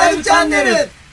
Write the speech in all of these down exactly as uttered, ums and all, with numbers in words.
ライフチャンネル。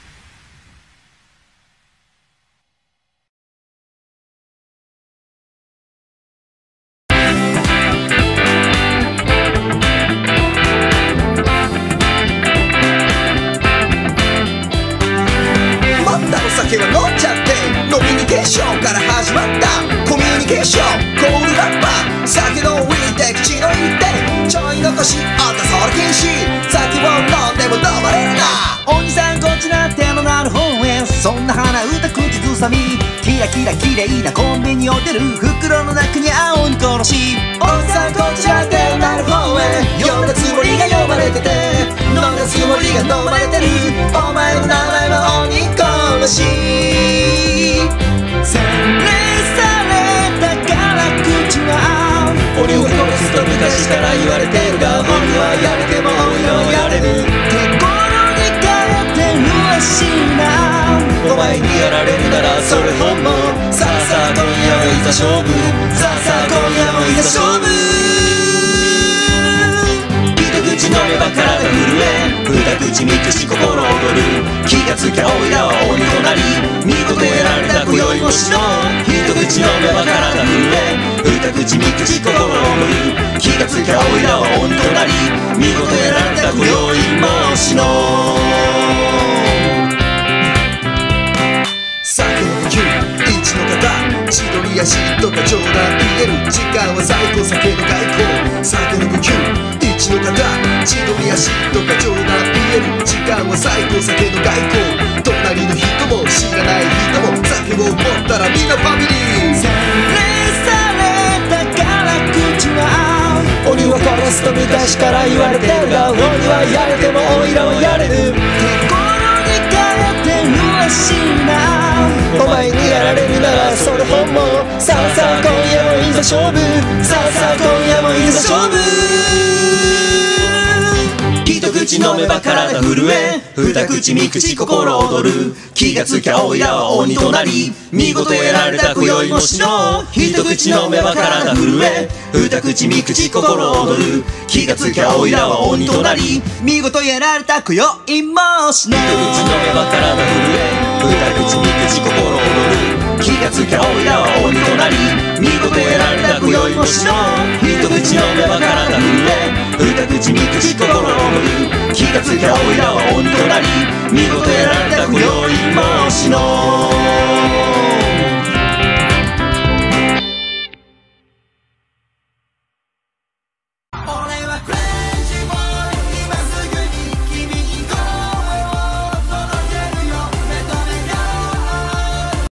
酒は飲んじゃってノミニケーションから始まったコミュニケーションコールラッパー酒の上で口の言ってちょい残しあんたそれ禁止酒を飲んでも飲まれるなおじさんこっちなってのなる方へそんな鼻歌口ずさみキラキラ綺麗なコンビニを出る袋の中に青に殺しおじさんこっちなってのなる方へ呼んだつもりが呼ばれてて飲んだつもりが飲まれてるお前の名前は鬼殺し洗練されたから口は鬼を殺すと昔から言われてるが鬼はやれても鬼をやれる手頃に変えてるらしいなお前にやられるならそれ本望さあさあ今夜もいざ勝負さあさあ今夜もいざ勝負口飲めば体震え二口三口心躍る気がつきゃおいらは鬼となり見事得られた今宵も死のう一口飲めば体震え二口三口心躍る気がつきゃおいらは鬼となり見事得られた今宵も死のう酒の呼吸一の方千鳥足とか冗談言える時間は最高酒の外交酒の呼吸一の方千鳥足とか冗談言える時間は最高酒の外交隣の人も知らない人も酒を持ったらみんなファミリー洗練されたから口は鬼は殺すと昔から言われてるが鬼はやれてもおいらはやれる手頃に変えてるらしいなお前にやられるならそれ本望さあさあ今夜もいざ勝負さあさあ今夜もいざ勝負一口飲めば体震え二口三口心躍る気がつきゃおいらは鬼となり見事得られた今宵も死のう一口飲めば体震え二口三口心躍る気がつきゃおいらは鬼となり見事得られた今宵も死のう一口飲めば体震え二口三口心躍る気がつきゃおいらは鬼となり見事得られた今宵も死のう一口飲めば体震え二口三口心躍る気がつきゃおいらは鬼となり見事得られた今宵も死のう